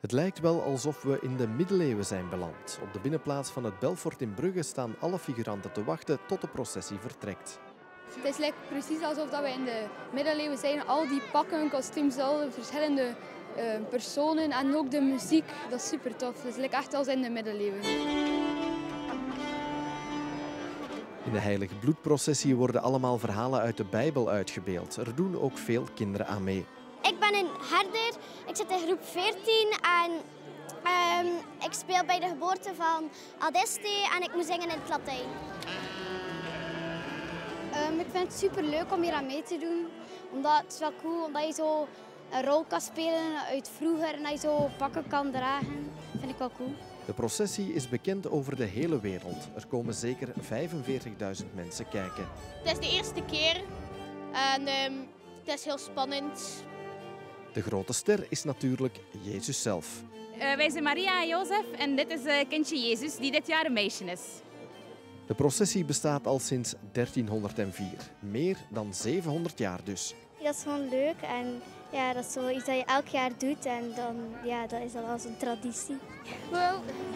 Het lijkt wel alsof we in de middeleeuwen zijn beland. Op de binnenplaats van het Belfort in Brugge staan alle figuranten te wachten tot de processie vertrekt. Het is precies alsof we in de middeleeuwen zijn. Al die pakken, kostuums, al de verschillende personen en ook de muziek. Dat is super tof. Het is echt als in de middeleeuwen. In de Heilige Bloedprocessie worden allemaal verhalen uit de Bijbel uitgebeeld. Er doen ook veel kinderen aan mee. Ik ben een herder, ik zit in groep 14 en ik speel bij de geboorte van Adeste en ik moet zingen in het Latijn. Ik vind het super leuk om hier aan mee te doen, omdat het is wel cool, omdat je zo een rol kan spelen uit vroeger en dat je zo pakken kan dragen. Dat vind ik wel cool. De processie is bekend over de hele wereld. Er komen zeker 45.000 mensen kijken. Het is de eerste keer en het is heel spannend. De grote ster is natuurlijk Jezus zelf. Wij zijn Maria en Jozef en dit is kindje Jezus, die dit jaar een meisje is. De processie bestaat al sinds 1304. Meer dan 700 jaar dus. Dat is gewoon leuk en ja, dat is zoiets dat je elk jaar doet en dan, ja, dat is al als een traditie. Wow.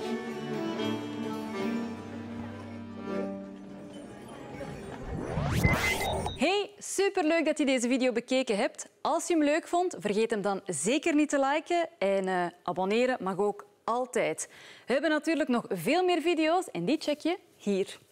Hey, superleuk dat je deze video bekeken hebt. Als je hem leuk vond, vergeet hem dan zeker niet te liken. En abonneren mag ook altijd. We hebben natuurlijk nog veel meer video's en die check je hier.